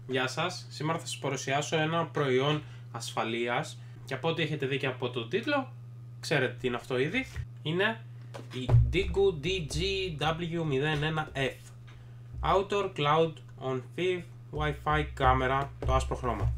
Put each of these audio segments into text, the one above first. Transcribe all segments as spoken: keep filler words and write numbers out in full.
Γεια σας, σήμερα θα σας παρουσιάσω ένα προϊόν ασφαλείας και από ό,τι έχετε δει και από τον τίτλο, ξέρετε τι είναι αυτό ήδη. Είναι η Digu ντι τζι ντάμπλιου μηδέν ένα εφ Outdoor Cloud on Five Wi-Fi Camera, το άσπρο χρώμα.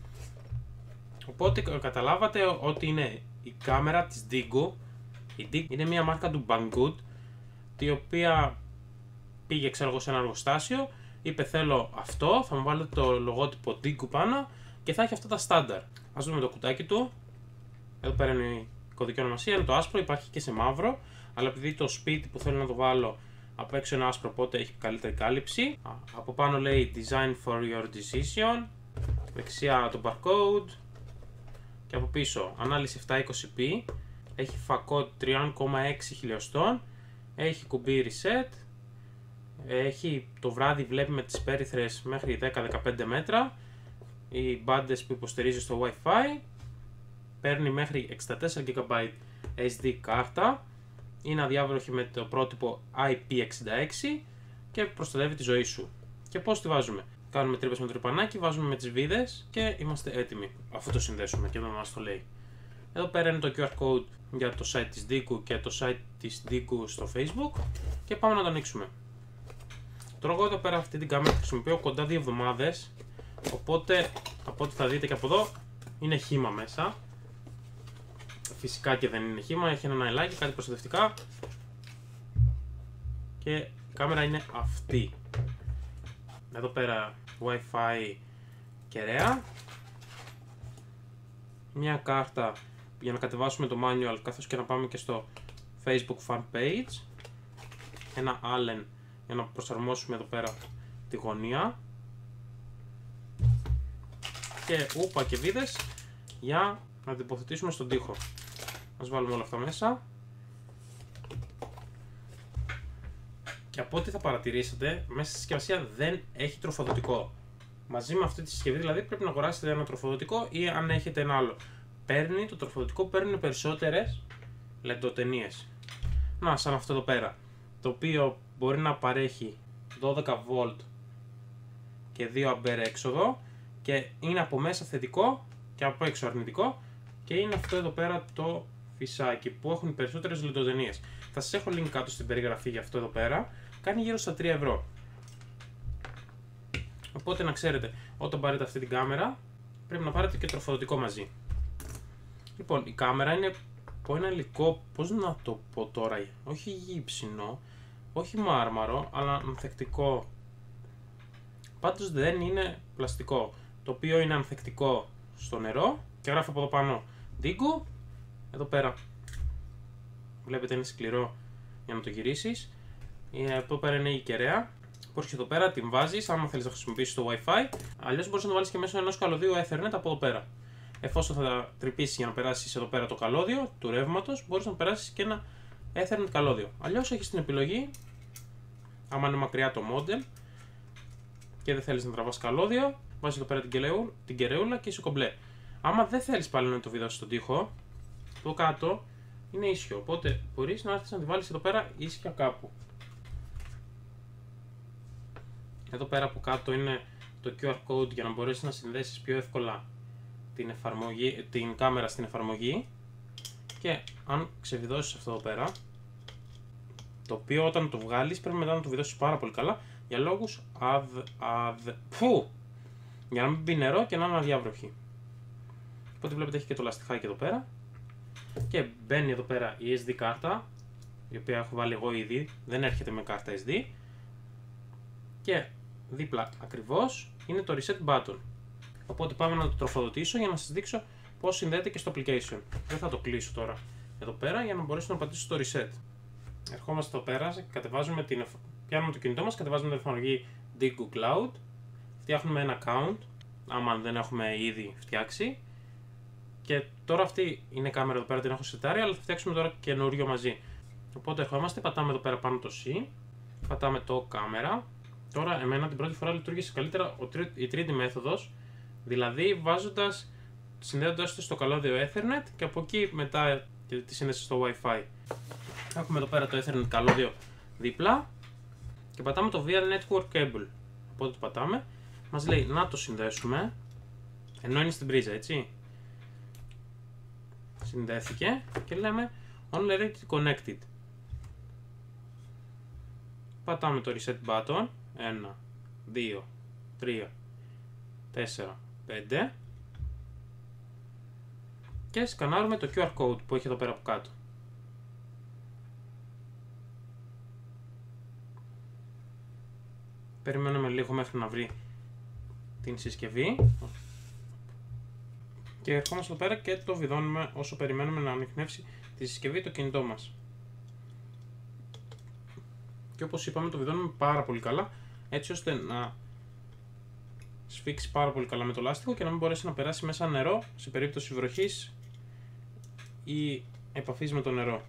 Οπότε καταλάβατε ότι είναι η κάμερα της Digu. Η Digu είναι μια μάρκα του Banggood, η οποία πήγε ξέρω εγώ σε ένα εργοστάσιο, είπε θέλω αυτό, θα μου βάλετε το λογότυπο Digu πάνω και θα έχει αυτά τα στάνταρ. Ας δούμε το κουτάκι του. Εδώ πέρα είναι η κωδική ονομασία, είναι το άσπρο, υπάρχει και σε μαύρο, αλλά επειδή το σπίτι που θέλω να το βάλω από έξω είναι άσπρο, οπότε έχει καλύτερη κάλυψη. Από πάνω λέει Design for your decision, δεξιά το barcode και από πίσω ανάλυση επτακόσια είκοσι πι, έχει φακό τρία κόμμα έξι χιλιοστών, έχει κουμπί reset, έχει το βράδυ βλέπει με τις πέριθρες μέχρι δέκα με δεκαπέντε μέτρα, οι μπάντες που υποστηρίζει στο Wi-Fi, παίρνει μέχρι εξήντα τέσσερα τζι μπι ες ντι κάρτα, είναι αδιάβροχη με το πρότυπο άι πι εξήντα έξι και προστατεύει τη ζωή σου. Και πώς τη βάζουμε? Κάνουμε τρύπες με το τρυπανάκι, βάζουμε με τις βίδες και είμαστε έτοιμοι, αφού το συνδέσουμε και εδώ μας το λέει. Εδώ πέρα είναι το κιου αρ code για το site της Digu και το site της Digu στο Facebook και πάμε να το ανοίξουμε. Τώρα εγώ εδώ πέρα αυτή την κάμερα χρησιμοποιώ κοντά δύο εβδομάδες, οπότε από ό,τι θα δείτε και από εδώ είναι χύμα μέσα. Φυσικά και δεν είναι χύμα, έχει ένα ναηλάκι, κάτι προστατευτικά και η κάμερα είναι αυτή. Εδώ πέρα Wi-Fi κεραία, μια κάρτα για να κατεβάσουμε το manual καθώς και να πάμε και στο Facebook fan page, ένα Allen για να προσαρμόσουμε εδώ πέρα τη γωνία και ούπα και βίδες για να την υποθετήσουμε στον τοίχο. Ας βάλουμε όλα αυτά μέσα και από ό,τι θα παρατηρήσετε μέσα στη συσκευασία δεν έχει τροφοδοτικό. Μαζί με αυτή τη συσκευή δηλαδή πρέπει να αγοράσετε ένα τροφοδοτικό ή αν έχετε ένα άλλο. Παίρνει το τροφοδοτικό, παίρνουν περισσότερες λεντοτενίες. Να, σαν αυτό εδώ πέρα, το οποίο μπορεί να παρέχει δώδεκα βολτ και δύο αμπέρ έξοδο και είναι από μέσα θετικό και από έξω αρνητικό, και είναι αυτό εδώ πέρα το φυσάκι που έχουν περισσότερες λεντοτενίες. Θα σας έχω link κάτω στην περιγραφή για αυτό εδώ πέρα, κάνει γύρω στα τρία ευρώ. Οπότε να ξέρετε, όταν πάρετε αυτή την κάμερα πρέπει να πάρετε και τροφοδοτικό μαζί. Λοιπόν, η κάμερα είναι από ένα υλικό, πώς να το πω τώρα, όχι γύψινο, όχι μάρμαρο, αλλά ανθεκτικό. Πάντως δεν είναι πλαστικό, το οποίο είναι ανθεκτικό στο νερό και γράφει από εδώ πάνω Digu. Εδώ πέρα βλέπετε είναι σκληρό για να το γυρίσεις. Εδώ πέρα είναι η κεραία που έρχεται εδώ πέρα, την βάζεις άμα θέλεις να χρησιμοποιήσεις το Wi-Fi, αλλιώς μπορείς να το βάλεις και μέσω ενός καλωδίου Ethernet από εδώ πέρα. Εφόσον θα τρυπήσεις για να περάσεις εδώ πέρα το καλώδιο του ρεύματος, μπορείς να περάσεις και ένα Ethernet καλώδιο. Αλλιώς έχεις την επιλογή, άμα είναι μακριά το modem και δεν θέλεις να τραβάς καλώδιο, βάζεις εδώ πέρα την, κελεού, την κεραιούλα και είσαι κομπλέ. Άμα δεν θέλεις πάλι να το βιδώσεις στον τοίχο, το κάτω είναι ίσιο, οπότε μπορείς να έρθεις να τη βάλεις εδώ πέρα ίσια κάπου. Εδώ πέρα από κάτω είναι το κιου αρ code για να μπορέσεις να συνδέσεις πιο εύκολα την, εφαρμογή, την κάμερα στην εφαρμογή, και αν ξεβιδώσεις αυτό εδώ πέρα, το οποίο όταν το βγάλεις πρέπει μετά να το βιδώσεις πάρα πολύ καλά για λόγους αδ, αδ, φου, για να μην μπει νερό και να είναι αδιάβροχη. Οπότε βλέπετε έχει και το λαστιχάκι εδώ πέρα και μπαίνει εδώ πέρα η ες ντι κάρτα, η οποία έχω βάλει εγώ ήδη, δεν έρχεται με κάρτα ες ντι, και δίπλα ακριβώς είναι το reset button. Οπότε πάμε να το τροφοδοτήσω για να σας δείξω πώς συνδέεται και στο application. Δεν θα το κλείσω τώρα εδώ πέρα για να μπορέσω να πατήσω στο reset. Ερχόμαστε εδώ πέρα, κατεβάζουμε την, πιάνουμε το κινητό μας, κατεβάζουμε την εφαρμογή Digu Cloud, φτιάχνουμε ένα account, άμα δεν έχουμε ήδη φτιάξει, και τώρα αυτή είναι η κάμερα εδώ πέρα, την έχω σετάρει, αλλά θα φτιάξουμε τώρα καινούριο μαζί. Οπότε ερχόμαστε, πατάμε εδώ πέρα πάνω το C, πατάμε το κάμερα. Τώρα εμένα την πρώτη φορά λειτουργήσε καλύτερα η τρίτη μέθοδος, δηλαδή βάζοντας, συνδέοντας το στο καλώδιο Ethernet και από εκεί μετά τη σύνδεση στο Wi-Fi. Έχουμε εδώ πέρα το Ethernet καλώδιο δίπλα και πατάμε το Via Network Cable. Οπότε το πατάμε μας λέει να το συνδέσουμε, ενώ είναι στην πρίζα, έτσι. Συνδέθηκε και λέμε only connected. Πατάμε το reset button, ένα, δύο, τρία, τέσσερα, πέντε και σκανάρουμε το κιου αρ code που έχει εδώ πέρα από κάτω. Περιμένουμε λίγο μέχρι να βρει την συσκευή και ερχόμαστε εδώ πέρα και το βιδώνουμε όσο περιμένουμε να ανιχνεύσει τη συσκευή το κινητό μας. Και όπως είπαμε, το βιδώνουμε πάρα πολύ καλά, έτσι ώστε να σφίξει πάρα πολύ καλά με το λάστιχο και να μην μπορέσει να περάσει μέσα νερό σε περίπτωση βροχής ή επαφής με το νερό.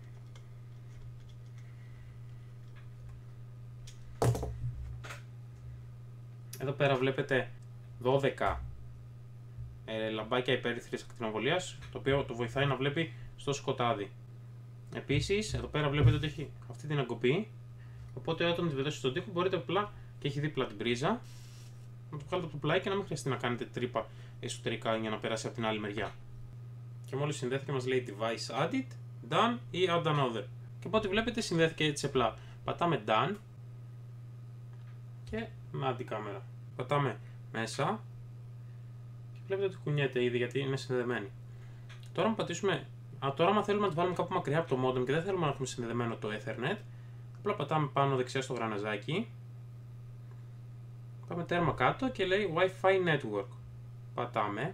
Εδώ πέρα βλέπετε δώδεκα ε, λαμπάκια υπέρυθρης ακτινοβολίας, το οποίο το βοηθάει να βλέπει στο σκοτάδι. Επίσης, εδώ πέρα βλέπετε ότι έχει αυτή την αγκοπή, οπότε όταν τη βιδώσει στον τοίχο μπορείτε απλά, και έχει δίπλα την πρίζα, να το βγάλετε από το πλάι και να μην χρειαστεί να κάνετε τρύπα εσωτερικά για να περάσει από την άλλη μεριά. Και μόλις συνδέθηκε μας λέει device added, done ή add another. Και από ό,τι βλέπετε συνδέθηκε έτσι απλά. Πατάμε done και με αντικάμερα. Πατάμε μέσα και βλέπετε ότι κουνιέται ήδη γιατί είναι συνδεδεμένη. Τώρα να πατήσουμε, α, τώρα άμα θέλουμε να τη βάλουμε κάπου μακριά από το modem και δεν θέλουμε να έχουμε συνδεδεμένο το Ethernet, απλά πατάμε πάνω δεξιά στο γραναζάκι, πάμε τέρμα κάτω και λέει Wi-Fi network. Πατάμε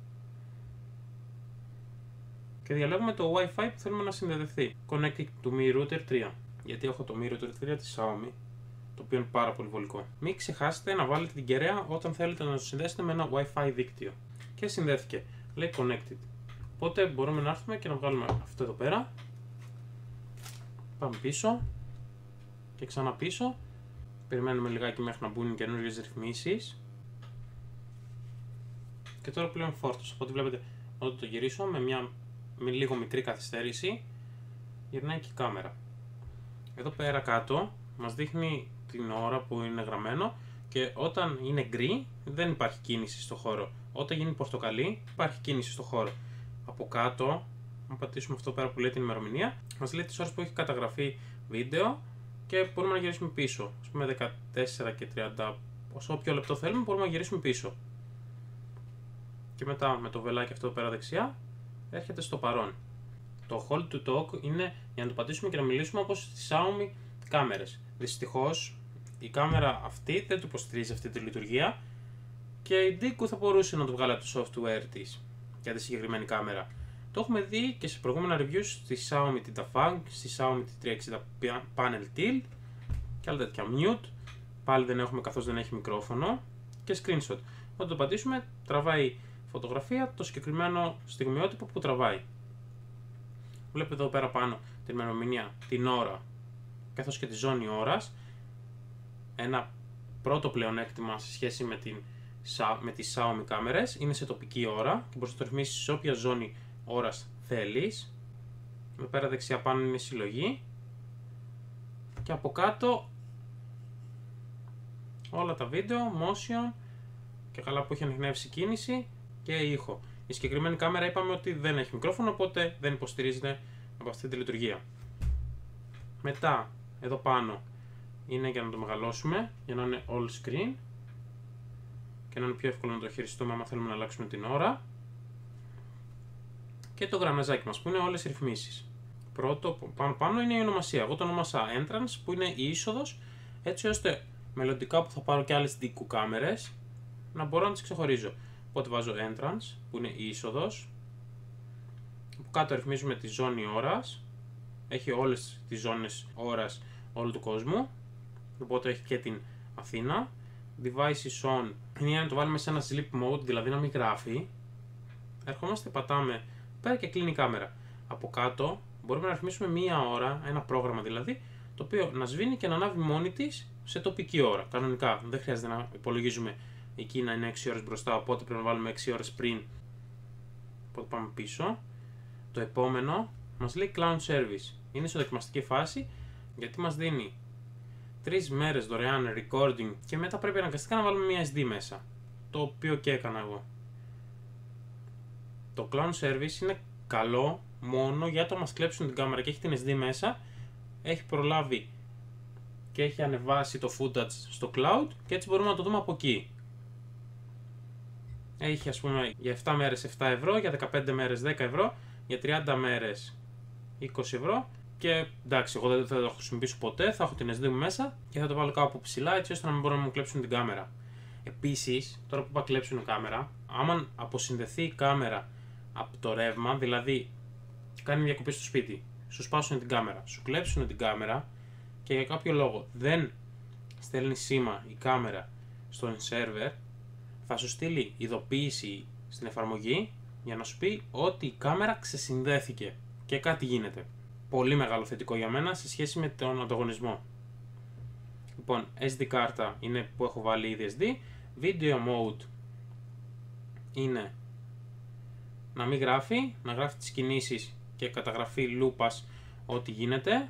και διαλέγουμε το Wi-Fi που θέλουμε να συνδεδευτεί. Connected to Mi Router τρία. Γιατί έχω το Mi Router τρία της Xiaomi, το οποίο είναι πάρα πολύ βολικό. Μην ξεχάσετε να βάλετε την κεραία όταν θέλετε να το συνδέσετε με ένα Wi-Fi δίκτυο. Και συνδέθηκε. Λέει Connected. Οπότε μπορούμε να έρθουμε και να βγάλουμε αυτό εδώ πέρα. Πάμε πίσω και ξανά πίσω. Περιμένουμε λιγάκι μέχρι να μπουν καινούργιες ρυθμίσεις. Και τώρα πλέον φόρτωσε. Οπότε βλέπετε όταν το γυρίσω με μια με λίγο μικρή καθυστέρηση γυρνάει και η κάμερα. Εδώ πέρα κάτω μας δείχνει την ώρα που είναι γραμμένο και όταν είναι γκρι δεν υπάρχει κίνηση στο χώρο. Όταν γίνει πορτοκαλί υπάρχει κίνηση στο χώρο. Από κάτω, αν πατήσουμε αυτό πέρα που λέει την ημερομηνία, μας λέει τις ώρες που έχει καταγραφεί βίντεο και μπορούμε να γυρίσουμε πίσω. Ας πούμε δεκατέσσερα και τριάντα, όσο όποιο λεπτό θέλουμε μπορούμε να γυρίσουμε πίσω. Και μετά με το βελάκι αυτό πέρα δεξιά έρχεται στο παρόν. Το hold to talk είναι για να το πατήσουμε και να μιλήσουμε όπως στις Xiaomi κάμερες. Δυστυχώς η κάμερα αυτή δεν του υποστηρίζει αυτή τη λειτουργία και η Deku θα μπορούσε να το βγάλει από το software της για τη συγκεκριμένη κάμερα. Το έχουμε δει και σε προηγούμενα reviews στη Xiaomi την Tafang, στη Xiaomi την τριακόσια εξήντα Panel Tilt και άλλα τέτοια mute. Πάλι δεν έχουμε καθώς δεν έχει μικρόφωνο και screenshot. Όταν το πατήσουμε τραβάει φωτογραφία το συγκεκριμένο στιγμιότυπο που τραβάει. Βλέπετε εδώ πέρα πάνω την ημερομηνία, την ώρα καθώς και τη ζώνη ώρας. Ένα πρώτο πλεονέκτημα σε σχέση με, την, με τις Xiaomi κάμερες είναι σε τοπική ώρα και μπορείς να το ρυθμίσεις σε όποια ζώνη ώρας θέλεις. Εδώ πέρα δεξιά πάνω είναι η συλλογή και από κάτω όλα τα βίντεο, motion και καλά που έχει ανιχνεύσει κίνηση και ήχο. Η συγκεκριμένη κάμερα είπαμε ότι δεν έχει μικρόφωνο, οπότε δεν υποστηρίζεται από αυτή τη λειτουργία. Μετά, εδώ πάνω είναι για να το μεγαλώσουμε, για να είναι all screen και να είναι πιο εύκολο να το χειριστούμε άμα θέλουμε να αλλάξουμε την ώρα. Και το γραμμαζάκι μας που είναι όλες οι ρυθμίσεις. Πρώτο πάνω πάνω είναι η ονομασία. Εγώ το ονόμασα entrance που είναι η είσοδος, έτσι ώστε μελλοντικά που θα πάρω και άλλες Deku κάμερες να μπορώ να τις ξεχωρίζω. Οπότε βάζω entrance που είναι η είσοδος. Από κάτω ρυθμίζουμε τη ζώνη ώρας. Έχει όλες τις ζώνες ώρας όλου του κόσμου. Οπότε έχει και την Αθήνα. Devices on είναι για να το βάλουμε σε ένα sleep mode, δηλαδή να μην γράφει. Ερχόμαστε, πατάμε πέρα και κλείνει η κάμερα. Από κάτω μπορούμε να ρυθμίσουμε μία ώρα, ένα πρόγραμμα δηλαδή, το οποίο να σβήνει και να ανάβει μόνη της σε τοπική ώρα. Κανονικά δεν χρειάζεται να υπολογίζουμε εκεί να είναι έξι ώρες μπροστά, οπότε πρέπει να βάλουμε έξι ώρες πριν. Οπότε πάμε πίσω. Το επόμενο μας λέει Cloud Service. Είναι σε δοκιμαστική φάση γιατί μας δίνει τρεις μέρες δωρεάν recording και μετά πρέπει αναγκαστικά να βάλουμε μια ες ντι μέσα. Το οποίο και έκανα εγώ. Το clown service είναι καλό μόνο για το μας κλέψουν την κάμερα και έχει την ες ντι μέσα. Έχει προλάβει και έχει ανεβάσει το footage στο cloud και έτσι μπορούμε να το δούμε από εκεί. Έχει ας πούμε για επτά μέρες επτά ευρώ, για δεκαπέντε μέρες δέκα ευρώ, για τριάντα μέρες είκοσι ευρώ και εντάξει, εγώ δεν θα το χρησιμοποιήσω ποτέ, θα έχω την ες ντι μου μέσα και θα το βάλω κάπου ψηλά έτσι ώστε να μην μπορούν να μου κλέψουν την κάμερα. Επίσης, τώρα που είπα κλέψουν κάμερα, άμα αποσυνδεθεί η κάμερα από το ρεύμα, δηλαδή κάνει διακοπή στο σπίτι, σου σπάσουν την κάμερα, σου κλέψουν την κάμερα και για κάποιο λόγο δεν στέλνει σήμα η κάμερα στον σερβερ, θα σου στείλει ειδοποίηση στην εφαρμογή για να σου πει ότι η κάμερα ξεσυνδέθηκε και κάτι γίνεται. Πολύ μεγάλο θετικό για μένα σε σχέση με τον ανταγωνισμό. Λοιπόν, ες ντι κάρτα είναι που έχω βάλει ήδη ες ντι, video mode είναι να μην γράφει, να γράφει τις κινήσεις και καταγραφή λούπας ό,τι γίνεται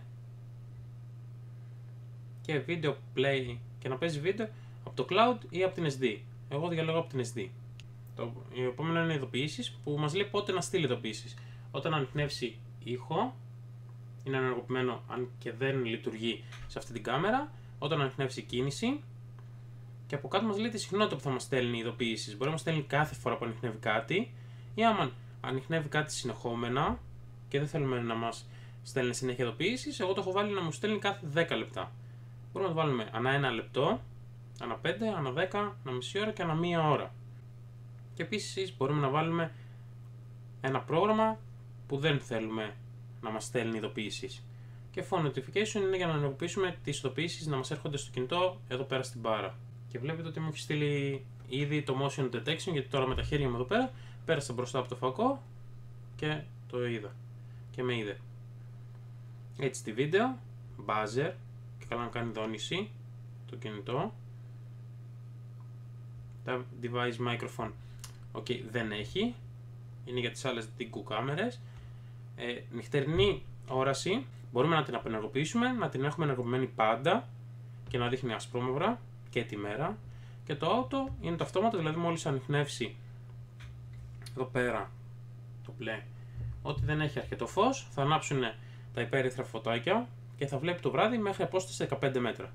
και video play και να παίζει βίντεο από το cloud ή από την ες ντι. Εγώ διαλέγω από την ες ντι. Το επόμενο είναι ειδοποιήσεις που μας λέει πότε να στείλει ειδοποιήσεις. Όταν ανιχνεύσει ήχο, είναι ενεργοποιημένο αν και δεν λειτουργεί σε αυτή την κάμερα. Όταν ανιχνεύσει κίνηση και από κάτω μας λέει τη συχνότητα που θα μας στέλνει ειδοποιήσεις. Μπορεί να μας στέλνει κάθε φορά που ανιχνεύει κάτι ή άμα ανιχνεύει κάτι συνεχόμενα και δεν θέλουμε να μας στέλνει συνέχεια ειδοποιήσεις, εγώ το έχω βάλει να μου στέλνει κάθε δέκα λεπτά. Μπορούμε να το βάλουμε ανά ένα λεπτό, ανά πέντε, ανά δέκα, ανά μισή ώρα και ανά μία ώρα. Και επίσης μπορούμε να βάλουμε ένα πρόγραμμα που δεν θέλουμε να μας στέλνει ειδοποιήσεις. Και phone notification είναι για να ενεργοποιήσουμε τις ειδοποιήσεις να μας έρχονται στο κινητό εδώ πέρα στην μπάρα. Και βλέπετε ότι μου έχει στείλει ήδη το motion detection γιατί τώρα με τα χέρια μου εδώ πέρα πέρασα μπροστά από το φακό και το είδα και με είδε. Έτσι τη βίντεο, buzzer και καλά να κάνει δόνηση το κινητό. Τα device microphone okay, δεν έχει, είναι για τις άλλες Dingo κάμερες. Ε, νυχτερινή όραση μπορούμε να την απενεργοποιήσουμε, να την έχουμε ενεργοποιημένη πάντα και να δείχνει ασπρόμαυρα και τη μέρα. Και το auto είναι το αυτόματο, δηλαδή μόλις ανιχνεύσει εδώ πέρα το play ότι δεν έχει αρκετό φως, θα ανάψουν τα υπέρυθρα φωτάκια και θα βλέπει το βράδυ μέχρι απόσταση δεκαπέντε μέτρα.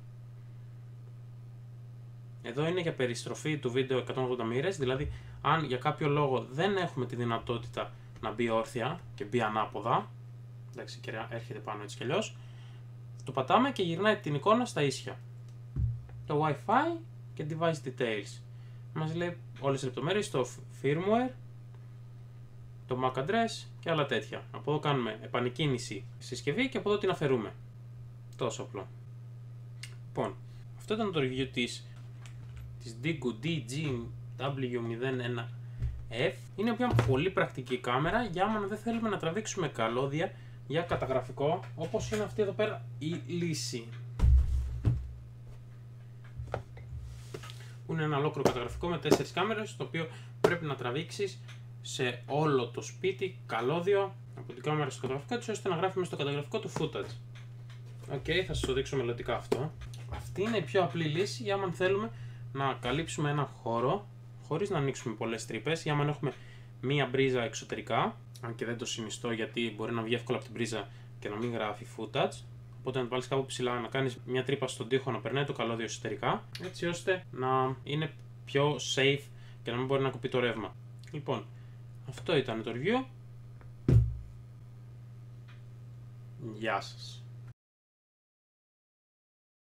Εδώ είναι για περιστροφή του βίντεο εκατόν ογδόντα μοίρες, δηλαδή αν για κάποιο λόγο δεν έχουμε τη δυνατότητα να μπει όρθια και μπει ανάποδα, εντάξει και έρχεται πάνω έτσι κι αλλιώς, το πατάμε και γυρνάει την εικόνα στα ίσια. Το Wi-Fi και device details. Μας λέει όλες τις λεπτομέρειες, το firmware, το MAC address και άλλα τέτοια. Από εδώ κάνουμε επανεκκίνηση συσκευή και από εδώ την αφαιρούμε. Τόσο απλό. Λοιπόν, αυτό ήταν το review της, της Dingo ντι τζι ντάμπλιου μηδέν ένα εφ. Είναι μια πολύ πρακτική κάμερα για άμα δεν θέλουμε να τραβήξουμε καλώδια για καταγραφικό, όπως είναι αυτή εδώ πέρα η λύση. Που είναι ένα ολόκληρο καταγραφικό με τέσσερις κάμερες, το οποίο πρέπει να τραβήξεις σε όλο το σπίτι καλώδιο από την κάμερα στο καταγραφικό της, ώστε να γράφει μέσα στο καταγραφικό του footage. Οκ, okay, θα σας το δείξω μελλοντικά αυτό. Αυτή είναι η πιο απλή λύση για άμα θέλουμε να καλύψουμε ένα χώρο χωρίς να ανοίξουμε πολλές τρύπες, για άμα έχουμε μία μπρίζα εξωτερικά, αν και δεν το συνιστώ γιατί μπορεί να βγει εύκολα από την πρίζα και να μην γράφει footage. Οπότε να το βάλεις κάπου ψηλά, να κάνεις μια τρύπα στον τοίχο, να περνάει το καλώδιο εσωτερικά, έτσι ώστε να είναι πιο safe και να μην μπορεί να κοπεί το ρεύμα. Λοιπόν, αυτό ήταν το review. Γεια σας.